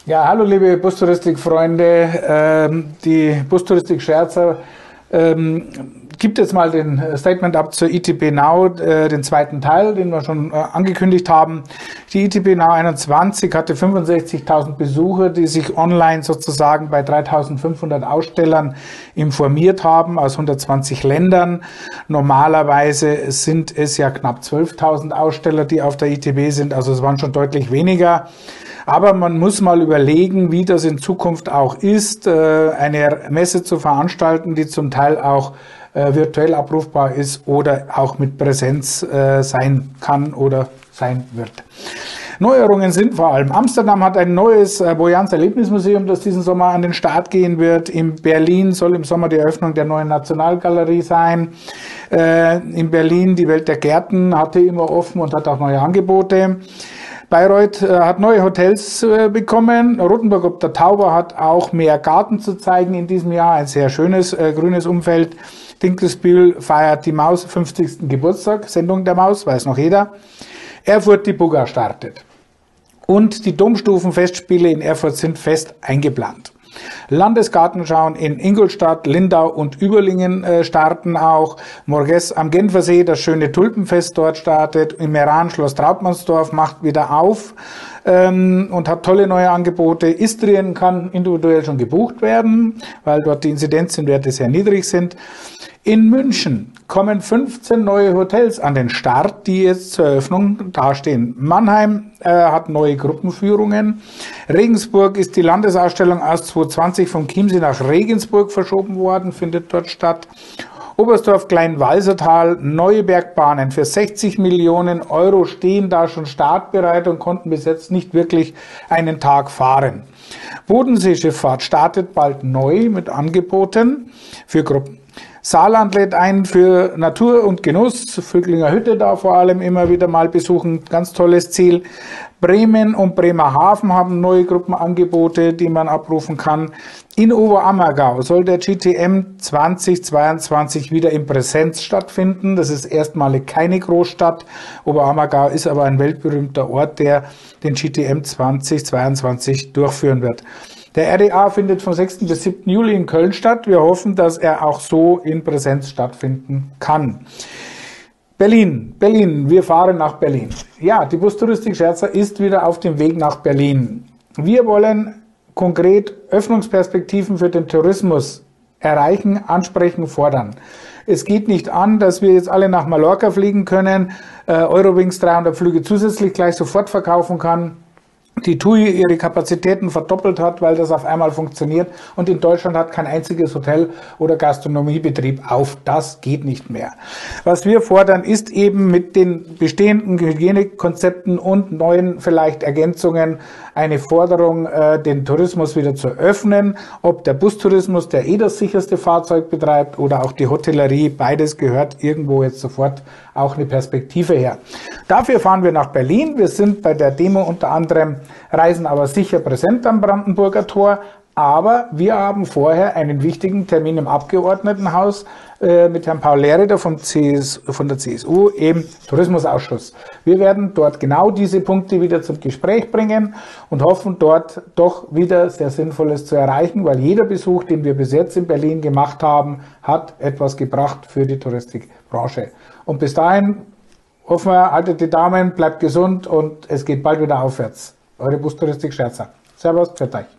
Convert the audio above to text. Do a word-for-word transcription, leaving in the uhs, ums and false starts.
Ja, hallo liebe Bustouristik-Freunde. Ähm, die Bustouristik-Scherzer ähm, gibt jetzt mal den Statement ab zur I T B Now, äh, den zweiten Teil, den wir schon äh, angekündigt haben. Die I T B Now einundzwanzig hatte fünfundsechzigtausend Besucher, die sich online sozusagen bei dreitausendfünfhundert Ausstellern informiert haben aus hundertzwanzig Ländern. Normalerweise sind es ja knapp zwölftausend Aussteller, die auf der I T B sind, also es waren schon deutlich weniger. Aber man muss mal überlegen, wie das in Zukunft auch ist, eine Messe zu veranstalten, die zum Teil auch virtuell abrufbar ist oder auch mit Präsenz sein kann oder sein wird. Neuerungen sind vor allem: Amsterdam hat ein neues Boyans Erlebnismuseum, das diesen Sommer an den Start gehen wird. In Berlin soll im Sommer die Eröffnung der neuen Nationalgalerie sein. In Berlin die Welt der Gärten hatte immer offen und hat auch neue Angebote. Bayreuth äh, hat neue Hotels äh, bekommen. Rothenburg ob der Tauber hat auch mehr Garten zu zeigen in diesem Jahr. Ein sehr schönes äh, grünes Umfeld. Dinkelsbühl feiert die Maus fünfzigsten Geburtstag. Sendung der Maus, weiß noch jeder. Erfurt, die Bugger startet. Und die Domstufenfestspiele in Erfurt sind fest eingeplant. Landesgartenschauen in Ingolstadt, Lindau und Überlingen äh, starten auch. Morges am Genfersee, das schöne Tulpenfest dort startet. Im Meran Schloss Trautmannsdorf macht wieder auf ähm, und hat tolle neue Angebote. Istrien kann individuell schon gebucht werden, weil dort die Inzidenzenwerte sehr niedrig sind. In München kommen fünfzehn neue Hotels an den Start, die jetzt zur Eröffnung dastehen. Mannheim äh, hat neue Gruppenführungen. Regensburg ist die Landesausstellung aus zweitausendzwanzig vom Chiemsee nach Regensburg verschoben worden, findet dort statt. Oberstdorf Kleinwalsertal, neue Bergbahnen für sechzig Millionen Euro stehen da schon startbereit und konnten bis jetzt nicht wirklich einen Tag fahren. Bodenseeschifffahrt startet bald neu mit Angeboten für Gruppen. Saarland lädt ein für Natur und Genuss, Vöglinger Hütte da vor allem immer wieder mal besuchen, ganz tolles Ziel. Bremen und Bremerhaven haben neue Gruppenangebote, die man abrufen kann. In Oberammergau soll der G T M zweitausendzweiundzwanzig wieder in Präsenz stattfinden. Das ist erstmalig keine Großstadt. Oberammergau ist aber ein weltberühmter Ort, der den G T M zweitausendzweiundzwanzig durchführen wird. Der R D A findet vom sechsten bis siebten Juli in Köln statt. Wir hoffen, dass er auch so in Präsenz stattfinden kann. Berlin, Berlin, wir fahren nach Berlin. Ja, die Bustouristik-Scherzer ist wieder auf dem Weg nach Berlin. Wir wollen konkret Öffnungsperspektiven für den Tourismus erreichen, ansprechen, fordern. Es geht nicht an, dass wir jetzt alle nach Mallorca fliegen können, äh, Eurowings dreihundert Flüge zusätzlich gleich sofort verkaufen kann, die T U I ihre Kapazitäten verdoppelt hat, weil das auf einmal funktioniert und in Deutschland hat kein einziges Hotel oder Gastronomiebetrieb auf. Das geht nicht mehr. Was wir fordern, ist eben mit den bestehenden Hygienekonzepten und neuen vielleicht Ergänzungen eine Forderung, äh, den Tourismus wieder zu öffnen. Ob der Bustourismus, der eh das sicherste Fahrzeug betreibt, oder auch die Hotellerie, beides gehört irgendwo jetzt sofort auch eine Perspektive her. Dafür fahren wir nach Berlin. Wir sind bei der Demo unter anderem Reisen aber sicher präsent am Brandenburger Tor. Aber wir haben vorher einen wichtigen Termin im Abgeordnetenhaus äh, mit Herrn Paul Lehrider vom C S, von der C S U, im Tourismusausschuss. Wir werden dort genau diese Punkte wieder zum Gespräch bringen und hoffen, dort doch wieder sehr Sinnvolles zu erreichen, weil jeder Besuch, den wir bis jetzt in Berlin gemacht haben, hat etwas gebracht für die Touristikbranche. Und bis dahin hoffen wir, haltet die Daumen, bleibt gesund und es geht bald wieder aufwärts. Eure Bustouristik-Scherzer. Servus, pfiat euch.